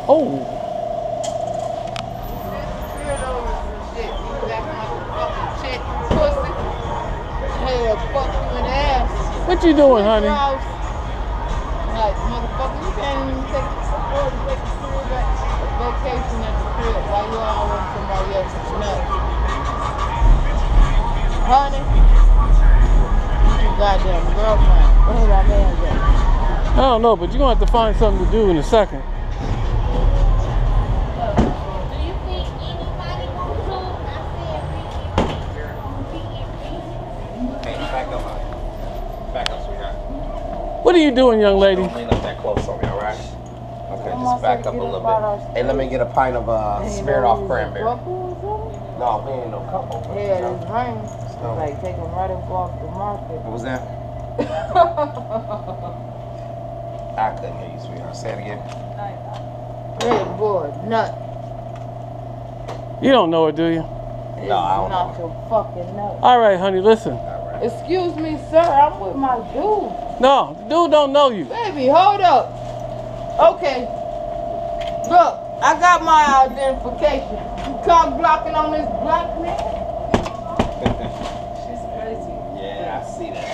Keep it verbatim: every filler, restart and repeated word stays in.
Oh. What you doing, honey? Like, motherfucker, you can't even take a vacation at the crib while you all on somebody else's nut. Honey, you goddamn girlfriend. Where's my man at? I don't know, but you're going to have to find something to do in a second. Do you think anybody wants to? I said, Hey, back up, honey. Back up, sweetheart. What are you doing, young lady? Don't lean up that close on me, all right? Okay, just back up a little bit. Hey, let me get a pint of uh, Spirit off cranberry. No, we ain't no couple. Yeah, it's rain. It's like taking right up off the market. What was that? I couldn't hear you, sweetheart. Say it again. Red boy, nut. You don't know it, do you? No, I don't not know. your fucking nut. All right, honey, listen. All right. Excuse me, sir. I'm with my dude. No, the dude don't know you. Baby, hold up. Okay. Look, I got my identification. You cock blocking on this black man? Yeah, I see that.